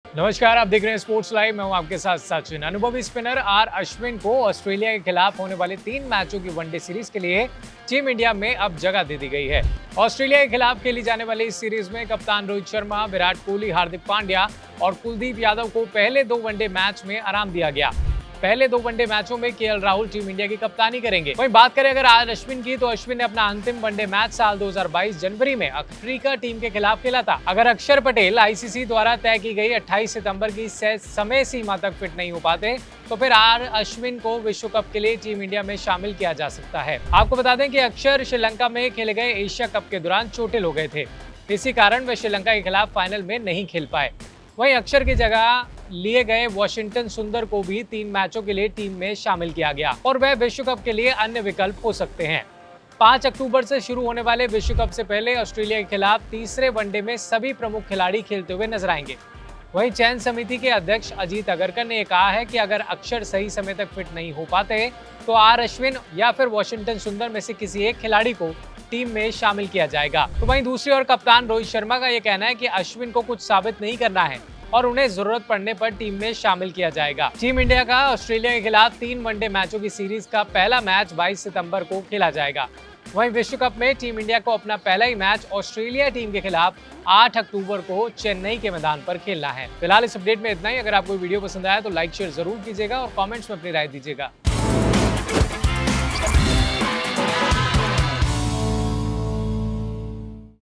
नमस्कार, आप देख रहे हैं स्पोर्ट्स लाइव। मैं हूं आपके साथ सचिन। अनुभवी स्पिनर आर अश्विन को ऑस्ट्रेलिया के खिलाफ होने वाले 3 मैचों की वनडे सीरीज के लिए टीम इंडिया में अब जगह दे दी गई है। ऑस्ट्रेलिया के खिलाफ खेली जाने वाली इस सीरीज में कप्तान रोहित शर्मा, विराट कोहली, हार्दिक पांड्या और कुलदीप यादव को पहले 2 वनडे मैच में आराम दिया गया। पहले 2 वनडे मैचों में केएल राहुल टीम इंडिया की कप्तानी करेंगे। वहीं बात करें अगर आज अश्विन की, तो अश्विन ने अपना अंतिम वनडे मैच साल 2022 जनवरी में अफ्रीका टीम के खिलाफ खेला था। अगर अक्षर पटेल आईसीसी द्वारा तय की गई 28 सितंबर की समय सीमा तक फिट नहीं हो पाते, तो फिर आर अश्विन को विश्व कप के लिए टीम इंडिया में शामिल किया जा सकता है। आपको बता दें कि अक्षर श्रीलंका में खेले गए एशिया कप के दौरान चोटिल हो गए थे। इसी कारण वे श्रीलंका के खिलाफ फाइनल में नहीं खेल पाए। वहीं अक्षर की जगह लिए गए वाशिंगटन सुंदर को भी 3 मैचों के लिए टीम में शामिल किया गया और वह विश्व कप के लिए अन्य विकल्प हो सकते हैं। 5 अक्टूबर से शुरू होने वाले विश्व कप से पहले ऑस्ट्रेलिया के खिलाफ तीसरे वनडे में सभी प्रमुख खिलाड़ी खेलते हुए नजर आएंगे। वहीं चयन समिति के अध्यक्ष अजीत अगरकर ने कहा है कि अगर अक्षर सही समय तक फिट नहीं हो पाते, तो आर अश्विन या फिर वाशिंगटन सुंदर में से किसी एक खिलाड़ी को टीम में शामिल किया जाएगा। तो वहीं दूसरी ओर कप्तान रोहित शर्मा का यह कहना है कि अश्विन को कुछ साबित नहीं करना है और उन्हें जरूरत पड़ने पर टीम में शामिल किया जाएगा। टीम इंडिया का ऑस्ट्रेलिया के खिलाफ 3 वनडे मैचों की सीरीज का पहला मैच 22 सितंबर को खेला जाएगा। वहीं विश्व कप में टीम इंडिया को अपना पहला ही मैच ऑस्ट्रेलिया टीम के खिलाफ 8 अक्टूबर को चेन्नई के मैदान पर खेलना है। फिलहाल इस अपडेट में इतना ही। अगर आपको वीडियो पसंद आया तो लाइक शेयर जरूर कीजिएगा और कॉमेंट्स में अपनी राय दीजिएगा।